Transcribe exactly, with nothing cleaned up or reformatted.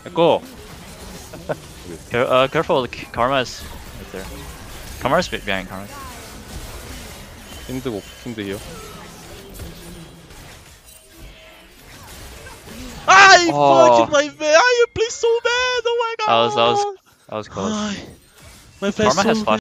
Go. Care uh, careful, Karma is right there. Karma is behind Karma. 힌드 고 힌드 히어. Ah, you Oh. fucking my man! Ah, you play so bad! Oh my god! That was that was that was close. My Karma has so flash.